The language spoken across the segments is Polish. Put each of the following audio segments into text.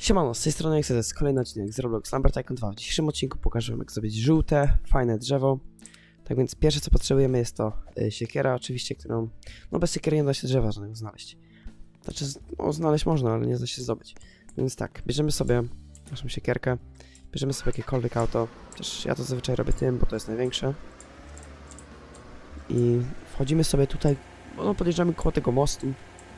Siemano, z tej strony Exo, to jest kolejny odcinek z Roblox Lumber Tycoon 2. W dzisiejszym odcinku pokażę wam, jak zrobić żółte, fajne drzewo. Tak więc pierwsze co potrzebujemy jest to siekiera, oczywiście, którą... No bez siekiery nie da się drzewa żadnego znaleźć. Znaczy, no, znaleźć można, ale nie da się zdobyć. Więc tak, bierzemy sobie naszą siekierkę, bierzemy sobie jakiekolwiek auto. Chociaż ja to zazwyczaj robię tym, bo to jest największe. I wchodzimy sobie tutaj, no podjeżdżamy koło tego mostu.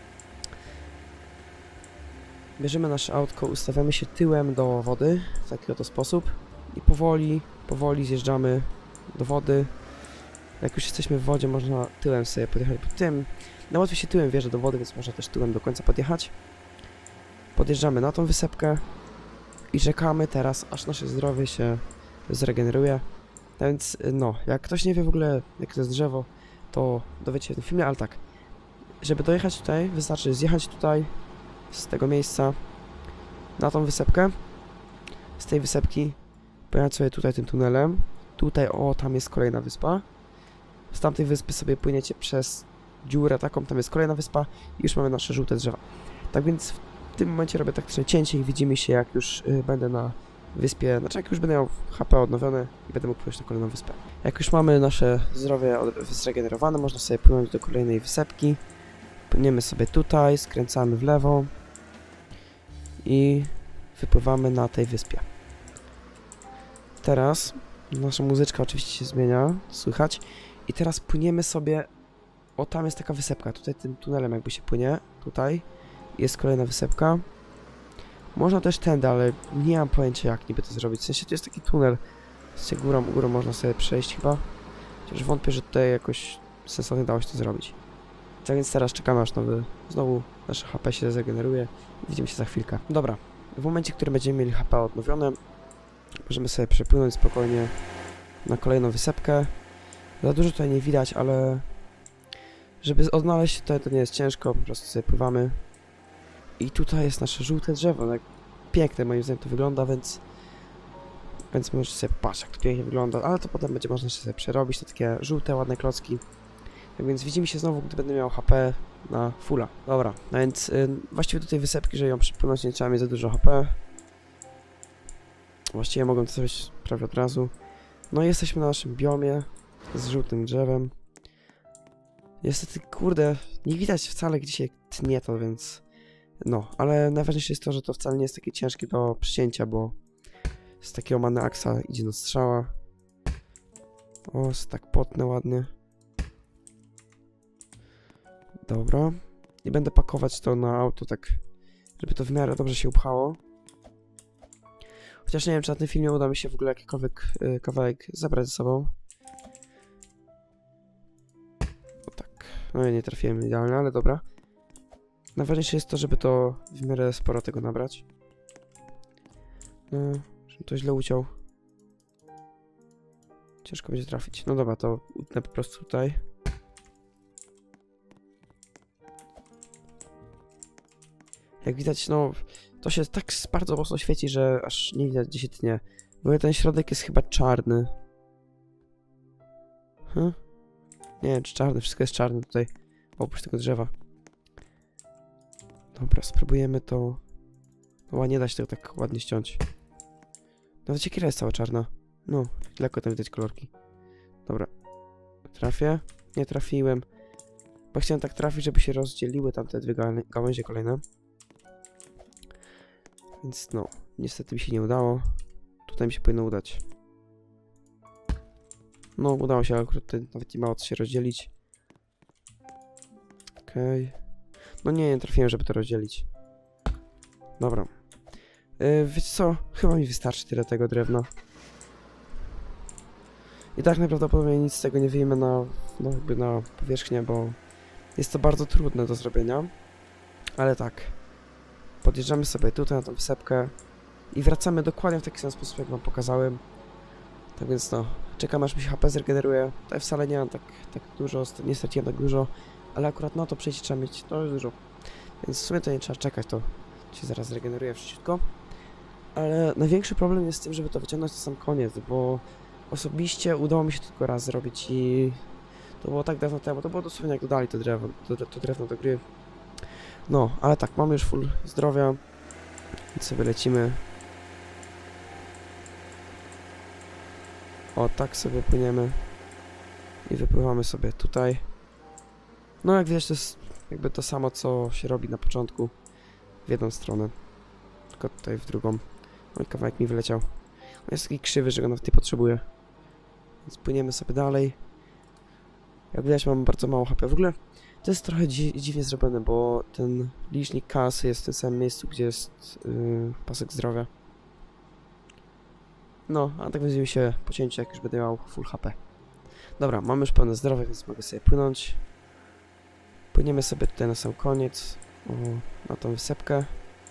Bierzemy nasze autko, ustawiamy się tyłem do wody w taki oto sposób i powoli zjeżdżamy do wody. Jak już jesteśmy w wodzie, można tyłem sobie podjechać po tym. Najłatwiej się tyłem wjeżdża do wody, więc można też tyłem do końca podjechać. Podjeżdżamy na tą wysepkę i czekamy teraz, aż nasze zdrowie się zregeneruje. Tak więc, no, jak ktoś nie wie w ogóle, jakie to jest drzewo, to dowiecie się w tym filmie, ale tak, żeby dojechać tutaj, wystarczy zjechać tutaj z tego miejsca na tą wysepkę. Z tej wysepki pojechać sobie tutaj tym tunelem. Tutaj, o, tam jest kolejna wyspa. Z tamtej wyspy sobie płyniecie przez dziurę taką, tam jest kolejna wyspa i już mamy nasze żółte drzewa. Tak więc w tym momencie robię taktyczne cięcie i widzimy się, jak już będę na wyspie, znaczy jak już będę miał HP odnowione i będę mógł płynąć na kolejną wyspę. Jak już mamy nasze zdrowie zregenerowane, można sobie płynąć do kolejnej wysepki. Płyniemy sobie tutaj, skręcamy w lewo i wypływamy na tej wyspie. Teraz nasza muzyczka oczywiście się zmienia, słychać. I teraz płyniemy sobie, o tam jest taka wysepka, tutaj tym tunelem jakby się płynie, tutaj jest kolejna wysepka. Można też tędy, ale nie mam pojęcia jak niby to zrobić, w sensie to jest taki tunel, z górą można sobie przejść chyba. Chociaż wątpię, że tutaj jakoś sensownie dało się to zrobić. Tak więc teraz czekamy aż znowu nasze HP się zregeneruje i widzimy się za chwilkę. Dobra, w momencie, w którym będziemy mieli HP odnowione, możemy sobie przepłynąć spokojnie na kolejną wysepkę. Za dużo tutaj nie widać, ale żeby odnaleźć tutaj to nie jest ciężko, po prostu sobie pływamy. I tutaj jest nasze żółte drzewo, tak piękne moim zdaniem to wygląda, więc możecie sobie patrzeć jak to pięknie wygląda, ale to potem będzie można sobie przerobić na takie żółte, ładne klocki. Tak więc widzimy się znowu, gdy będę miał HP na fulla. Dobra, no więc właściwie do tej wysepki, żeby ją przypłynąć, nie trzeba mieć za dużo HP. Właściwie mogę to zrobić prawie od razu. No i jesteśmy na naszym biomie z żółtym drzewem. Niestety, kurde, nie widać wcale, gdzie się tnie to, więc... No, ale najważniejsze jest to, że to wcale nie jest takie ciężkie do przycięcia, bo z takiego Many Axa idzie no strzała. O, jest tak potnę ładnie. Dobra. I będę pakować to na auto tak, żeby to w miarę dobrze się upchało. Chociaż nie wiem, czy na tym filmie uda mi się w ogóle jakikolwiek kawałek zabrać ze sobą. O tak. No ja nie trafiłem idealnie, ale dobra. Najważniejsze jest to, żeby to w miarę sporo tego nabrać. No, żebym to źle uciął. Ciężko będzie trafić. No dobra, to utnę po prostu tutaj. Jak widać, no, to się tak bardzo mocno świeci, że aż nie widać, gdzie się tnie. W ogóle ten środek jest chyba czarny. Nie wiem, czy czarny, wszystko jest czarne tutaj, oprócz tego drzewa. Dobra, spróbujemy to... No, nie da się tego tak ładnie ściąć. Nawet siekiera jest cała czarna. No, lekko tam widać kolorki. Dobra. Trafię? Nie trafiłem. Bo chciałem tak trafić, żeby się rozdzieliły tamte dwie gałęzie kolejne. Więc no, niestety mi się nie udało. Tutaj mi się powinno udać. No, udało się, ale akurat tutaj nawet nie mało co się rozdzielić. Okej. No nie trafiłem, żeby to rozdzielić. Dobra. Wiecie co? Chyba mi wystarczy tyle tego drewna. I tak najprawdopodobniej nic z tego nie wyjmę no jakby na powierzchnię, bo jest to bardzo trudne do zrobienia. Ale tak. Podjeżdżamy sobie tutaj na tą wysepkę i wracamy dokładnie w taki sam sposób, jak wam pokazałem. Tak więc no, czekam aż mi się HP zregeneruje. Tutaj wcale nie mam tak dużo, nie straciłem tak dużo, ale akurat na to przejść trzeba mieć to dużo. Więc w sumie to nie trzeba czekać, to się zaraz zregeneruje wszystko. Ale największy problem jest z tym, żeby to wyciągnąć na sam koniec, bo osobiście udało mi się to tylko raz zrobić i to było tak dawno temu, to było dosłownie jak dodali to drewno do gry. No, ale tak, mamy już full zdrowia Więc sobie lecimy. O, tak sobie płyniemy. I wypływamy sobie tutaj. No jak widać, to jest jakby to samo, co się robi na początku. W jedną stronę. Tylko tutaj w drugą. Oj, kawałek mi wyleciał. On jest taki krzywy, że go nawet nie potrzebuję. Więc płyniemy sobie dalej. Jak widać, mam bardzo mało HP. W ogóle to jest trochę dziwnie zrobione, bo ten licznik kasy jest w tym samym miejscu, gdzie jest pasek zdrowia. No, a tak będzie mi się pocięcie, jak już będę miał full HP. Dobra, mamy już pełne zdrowie, więc mogę sobie płynąć. Płyniemy sobie tutaj na sam koniec, na tą wysepkę.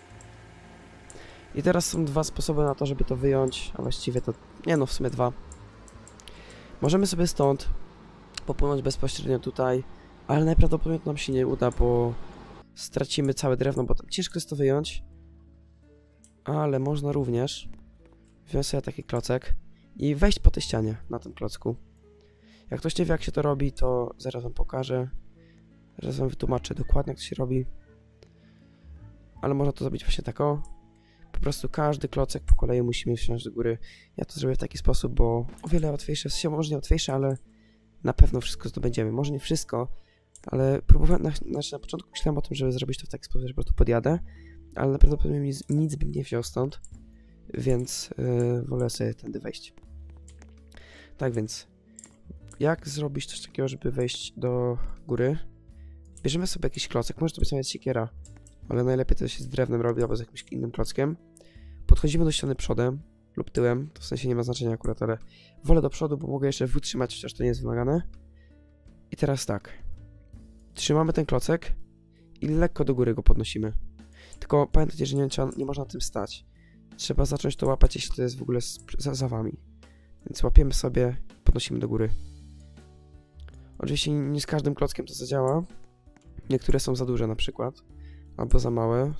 I teraz są dwa sposoby na to, żeby to wyjąć, a właściwie to, nie no, w sumie dwa. Możemy sobie stąd popłynąć bezpośrednio tutaj, ale najprawdopodobniej to nam się nie uda, bo stracimy całe drewno, bo tam ciężko jest to wyjąć. Ale można również wziąć sobie taki klocek i wejść po tej ścianie na tym klocku. Jak ktoś nie wie, jak się to robi, to zaraz wam pokażę. Zaraz wam wytłumaczę dokładnie, jak to się robi. Ale można to zrobić właśnie tak o. Po prostu każdy klocek po kolei musimy wsiąść do góry. Ja to zrobię w taki sposób, bo o wiele łatwiejsze, w sensie może nie łatwiejsze, ale na pewno wszystko zdobędziemy. Może nie wszystko, ale próbowałem, na początku myślałem o tym, żeby zrobić to w taki sposób, że po prostu podjadę, ale naprawdę nic bym nie wziął stąd, więc wolę sobie tędy wejść. Tak więc, jak zrobić coś takiego, żeby wejść do góry? Bierzemy sobie jakiś klocek, może to być nawet siekiera, ale najlepiej to się z drewnem robi albo z jakimś innym klockiem. Podchodzimy do ściany przodem lub tyłem, to w sensie nie ma znaczenia akurat, ale wolę do przodu, bo mogę jeszcze wytrzymać, chociaż to nie jest wymagane. I teraz tak, trzymamy ten klocek i lekko do góry go podnosimy. Tylko pamiętajcie, że nie można na tym stać. Trzeba zacząć to łapać, jeśli to jest w ogóle za wami. Więc łapiemy sobie, podnosimy do góry. Oczywiście nie z każdym klockiem to zadziała. Niektóre są za duże na przykład, albo za małe.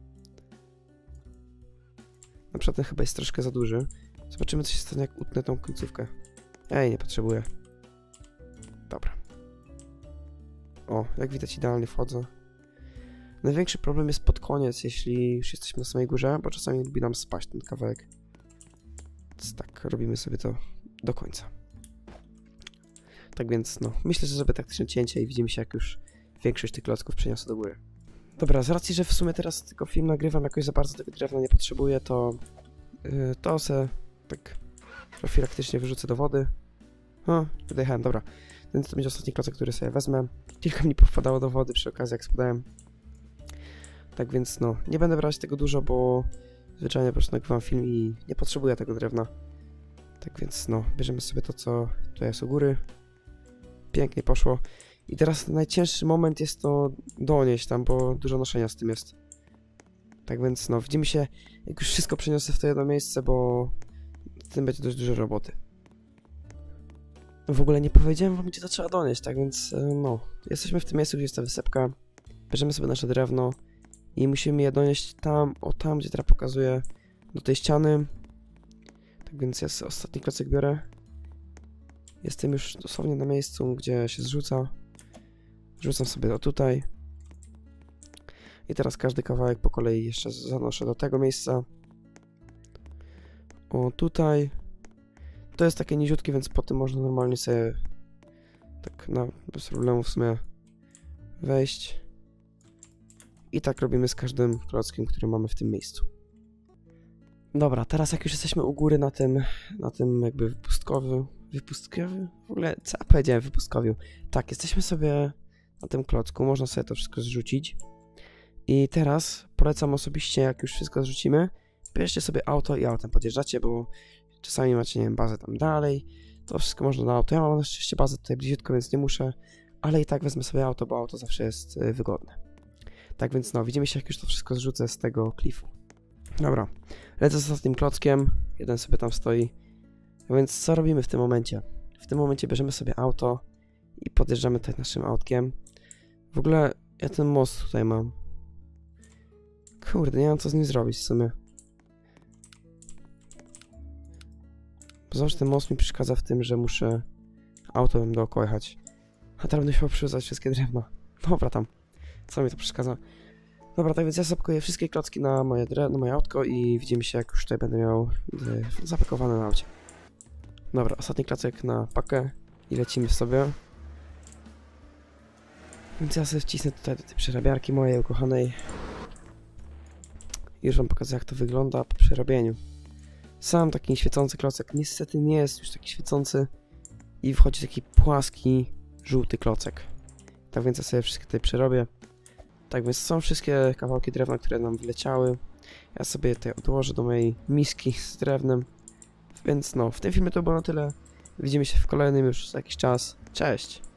Na przykład ten chyba jest troszkę za duży. Zobaczymy, co się stanie, jak utnę tą końcówkę. Ej, nie potrzebuję. Dobra. O, jak widać, idealnie wchodzę. Największy problem jest pod koniec, jeśli już jesteśmy na samej górze, bo czasami lubi nam spaść ten kawałek. Więc tak, robimy sobie to do końca. Tak więc, no, myślę, że zrobię taktyczne cięcie i widzimy się, jak już większość tych klocków przeniosę do góry. Dobra, z racji, że w sumie teraz tylko film nagrywam, jakoś za bardzo tego drewna nie potrzebuję, to se tak profilaktycznie wyrzucę do wody. O, wydejechałem, dobra. Ten to będzie ostatni klocek, który sobie wezmę. Kilka mi powpadało do wody przy okazji, jak spadałem. Tak więc, no, nie będę brać tego dużo, bo zwyczajnie po prostu nagrywam film i nie potrzebuję tego drewna. Tak więc, no, bierzemy sobie to, co tutaj jest u góry. Pięknie poszło. I teraz najcięższy moment jest to donieść tam, bo dużo noszenia z tym jest. Tak więc, no, widzimy się, jak już wszystko przeniosę w to jedno miejsce, bo w tym będzie dość dużo roboty. W ogóle nie powiedziałem wam, gdzie to trzeba donieść, tak więc, no, jesteśmy w tym miejscu, gdzie jest ta wysepka. Bierzemy sobie nasze drewno i musimy je donieść tam, tam, gdzie teraz pokazuję, do tej ściany. Tak więc ja ostatni klocek biorę. Jestem już dosłownie na miejscu, gdzie się zrzuca. Rzucam sobie to tutaj. I teraz każdy kawałek po kolei jeszcze zanoszę do tego miejsca. O, tutaj. To jest takie niziutkie, więc po tym można normalnie sobie tak bez problemu w sumie wejść. I tak robimy z każdym klockiem, który mamy w tym miejscu. Dobra, teraz jak już jesteśmy u góry na tym jakby wypustkowiu. W ogóle, co ja powiedziałem? Wypustkowiu. Tak, jesteśmy sobie na tym klocku, można sobie to wszystko zrzucić. I teraz polecam osobiście, jak już wszystko zrzucimy, bierzcie sobie auto i autem podjeżdżacie, bo czasami macie, nie wiem, bazę tam dalej. To wszystko można na auto. Ja mam na szczęście bazę tutaj bliziutko, więc nie muszę, ale i tak wezmę sobie auto, bo auto zawsze jest wygodne. Tak więc no, widzimy się, jak już to wszystko zrzucę z tego klifu. Dobra, lecę z ostatnim klockiem, jeden sobie tam stoi. No więc co robimy w tym momencie? W tym momencie bierzemy sobie auto i podjeżdżamy tutaj naszym autkiem. W ogóle ja ten most tutaj mam. Kurde, nie wiem, co z nim zrobić w sumie. Zobacz, ten most mi przeszkadza w tym, że muszę autem dookoła jechać. A teraz będę musiał przerzucać wszystkie drewna. Dobra tam. Co mi to przeszkadza? Dobra, tak więc ja zapakuję wszystkie klocki na moje autko i widzimy się, jak już tutaj będę miał zapakowane na aucie. Dobra, ostatni klocek na pakę i lecimy sobie. Więc ja sobie wcisnę tutaj do tej przerabiarki mojej ukochanej. I już wam pokażę, jak to wygląda po przerobieniu. Sam taki świecący klocek niestety nie jest już taki świecący i wchodzi taki płaski, żółty klocek. Tak więc ja sobie wszystkie tutaj przerobię. Tak więc są wszystkie kawałki drewna, które nam wyleciały. Ja sobie je tutaj odłożę do mojej miski z drewnem. Więc no, w tym filmie to było na tyle. Widzimy się w kolejnym już za jakiś czas. Cześć!